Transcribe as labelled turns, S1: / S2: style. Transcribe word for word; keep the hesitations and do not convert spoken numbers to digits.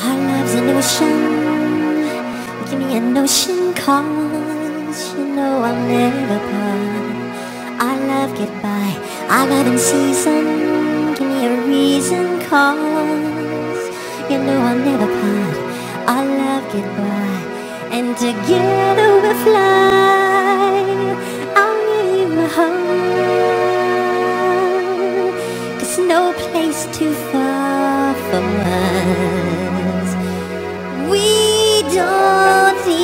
S1: Our love's an ocean. Give me an ocean cause you know I'll never part. Our love get by, our love in season. Give me a reason cause you know I'll never part. Our love get by, and together we'll fly. I'll give you my heart, 'cause no place too far for us. We don't need